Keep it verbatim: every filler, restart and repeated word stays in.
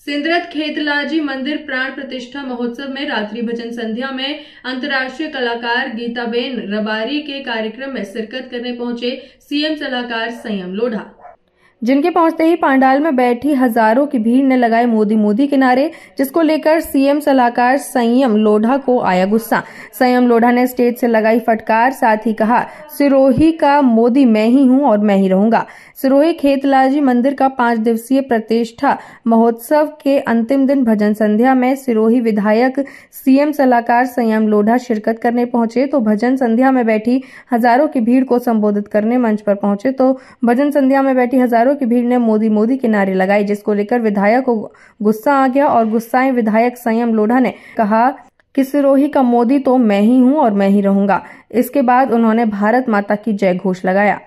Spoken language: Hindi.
सिंदरत खेतलाजी मंदिर प्राण प्रतिष्ठा महोत्सव में रात्रि भजन संध्या में अंतर्राष्ट्रीय कलाकार गीताबेन रबारी के कार्यक्रम में शिरकत करने पहुंचे सीएम सलाहकार संयम लोढ़ा, जिनके पहुंचते ही पंडाल में बैठी हजारों की भीड़ ने लगाए मोदी मोदी के नारे, जिसको लेकर सीएम सलाहकार संयम लोढ़ा को आया गुस्सा। संयम लोढ़ा ने स्टेज से लगाई फटकार, साथ ही कहा, सिरोही का मोदी मैं ही हूं और मैं ही रहूंगा। सिरोही खेतलाजी मंदिर का पांच दिवसीय प्रतिष्ठा महोत्सव के अंतिम दिन भजन संध्या में सिरोही विधायक सीएम सलाहकार संयम लोढ़ा शिरकत करने पहुंचे तो भजन संध्या में बैठी हजारों की भीड़ को संबोधित करने मंच पर पहुंचे तो भजन संध्या में बैठी हजारों की भीड़ ने मोदी मोदी के नारे लगाए, जिसको लेकर विधायक को गुस्सा आ गया और गुस्साए विधायक संयम लोढ़ा ने कहा कि सिरोही का मोदी तो मैं ही हूं और मैं ही रहूंगा। इसके बाद उन्होंने भारत माता की जय घोष लगाया।